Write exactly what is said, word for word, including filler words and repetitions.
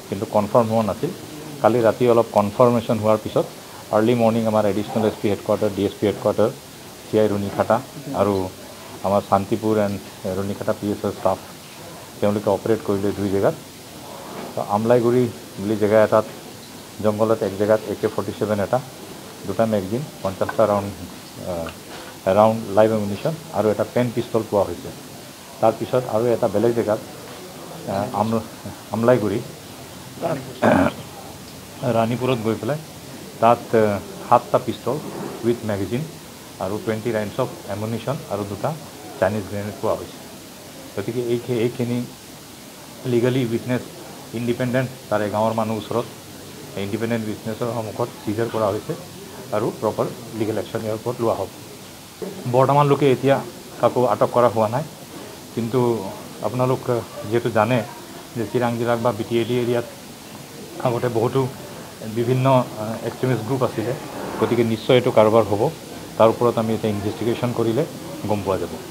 কিন্তু কনফাৰ্ম হোৱা নাছিল কালি ৰাতি অলপ কনফাৰ্মেশ্যন হোৱাৰ পিছত আৰ্লি মৰ্নিং আমাৰ additional S P headquarter D S P headquarter C I Runikhata আৰু আমাৰ শান্তিপুৰ এণ্ড ৰুণিখাটা পি এছৰ ষ্টাফ তেওঁলোকে অপাৰেট কৰিলে দুই জেগাত আমলাইগুৰি বুলি জেগা এটাত জংঘলত এক জেগাত এ কে ফৰ্টি ছেভেন এটা দুটা মেগজিন পঞ্চাছটা ৰাউণ্ড ৰাউণ্ড লাইভ এমিউনিশ্যন আৰু এটা পেন পিষ্টল পোৱা হৈছে তাৰপিছত আৰু এটা বেলেগ জেগাত আম আমলাইগুৰি ৰাণীপুৰত গৈ পেলাই তাত সাতটা পিষ্টল উইথ মেগাজিন আৰু টুৱেণ্টি ৰাউণ্ডছ অফ এমিউনিশ্যন আৰু দুটা চাইনিজ গ্ৰেনেড পোৱা হৈছে গতিকে এই এইখিনি লিগেলি উইটনেছ ইণ্ডিপেণ্ডেণ্ট তাৰে গাঁৱৰ মানুহ ওচৰত ইণ্ডিপেণ্ডেণ্ট উইটনেছৰ সন্মুখত চিজাৰ কৰা হৈছে আৰু প্ৰপাৰ লিগেল একশ্যন ইয়াৰ ওপৰত লোৱা হ'ব বৰ্তমানলৈকে এতিয়া কাকো আটক কৰা হোৱা নাই কিন্তু আপোনালোক যিহেতু জানে যে চিৰাং জিলাত বা বি টি এ ডি এৰিয়াত আগতে বহুতো বিভিন্ন এক্সট্ৰিমিষ্ট গ্ৰুপ আছিলে গতিকে নিশ্চয় এইটো কাৰোবাৰ হ'ব তাৰ ওপৰত আমি এতিয়া ইনভেষ্টিগেশ্যন কৰিলে গম পোৱা যাব